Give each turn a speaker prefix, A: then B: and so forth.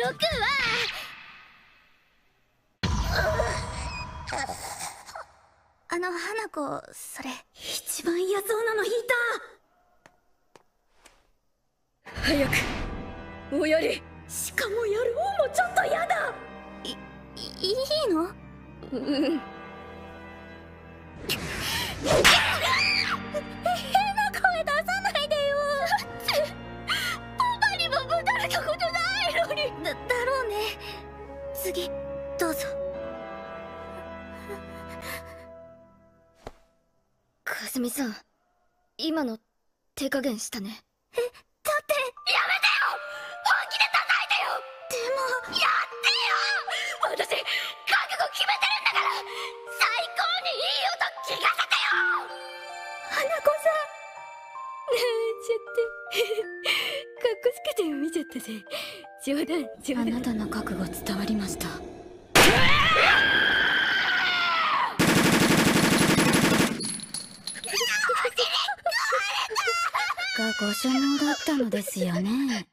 A: 花子、それ一番嫌そうなの引いた。早くおやり。しかもやる方もちょっと嫌だ。いいの？変な声出さないでよ。パパにもぶたれたことないのに。だろうね。次どうぞ。かすみさん、今の手加減したね。だってやめてよ。本気で叩いてよ。でもやってよ。私覚悟決めてるんだから、最高にいい音聞かせてよ。花子さん泣いちゃってかっこつけて見ちゃったぜ。冗談。あなたの覚悟伝わりました。がご所望だったのですよね。